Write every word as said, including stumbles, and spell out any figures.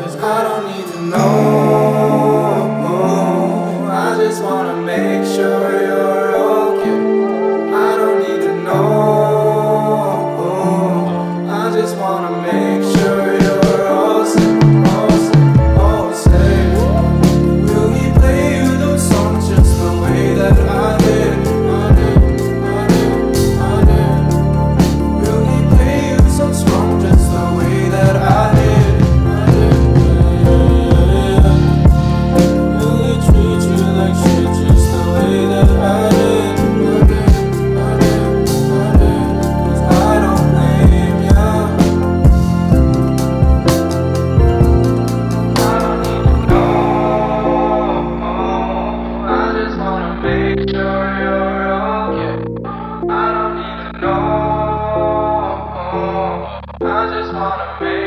'Cause I don't need to know. I just wanna make sure you're okay. I don't need to know. I just wanna make sure you're all safe, all safe, all safe. Will he play you those songs just the way that I did? I did, I did, I did. Will he play you so strong just the way that I did? I did, yeah. Will he treat you like shit just the way that I did? I did, I did, I did. 'Cause I don't blame ya. I don't need to know. I just wanna make sure you're okay. I don't need to know. I just wanna make